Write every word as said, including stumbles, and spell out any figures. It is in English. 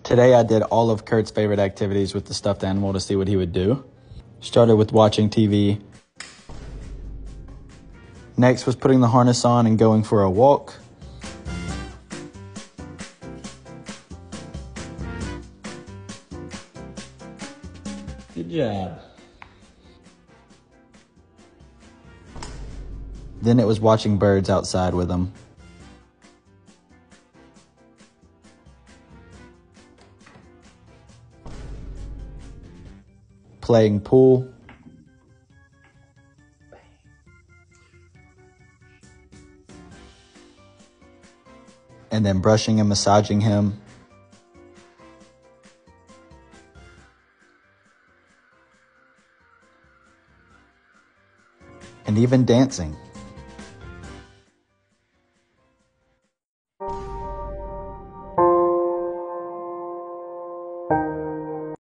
Today I did all of Kurt's favorite activities with the stuffed animal to see what he would do. Started with watching T V. Next was putting the harness on and going for a walk. Good job. Then it was watching birds outside with him. Playing pool. And then brushing and massaging him. And even dancing.